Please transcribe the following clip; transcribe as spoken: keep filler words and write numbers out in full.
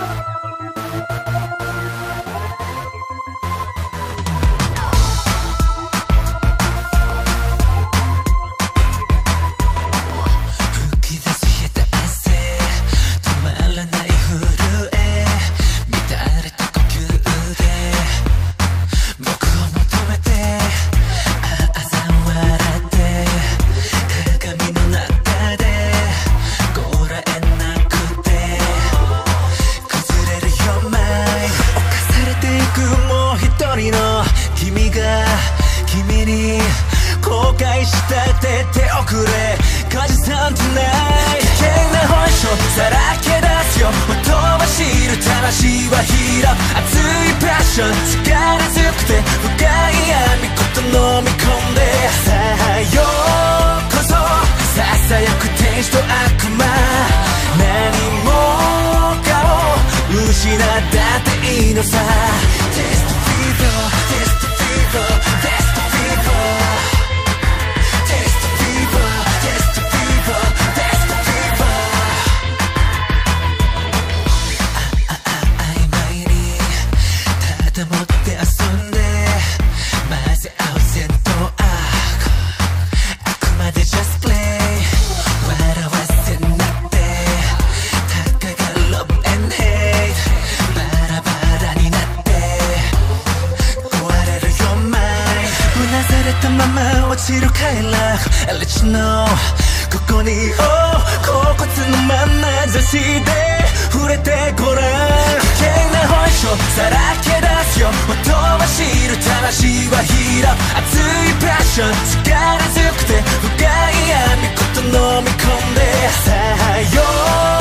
君が君に後悔したって手遅れカジさん tonight 危険な本性さらけ出すよほとばしる魂はヒーロー熱いパッション力強くて深い闇こと飲み込んでさあようこそささやく天使と悪魔何もかを失ったっていいのさまま落ちる快楽 Let you know ここにoh甲骨のまなざしで触れてごらん危険な本性さらけ出すよほとばしる魂はヒーロー熱いパッション力強くて深い闇こと飲み込んでさあよ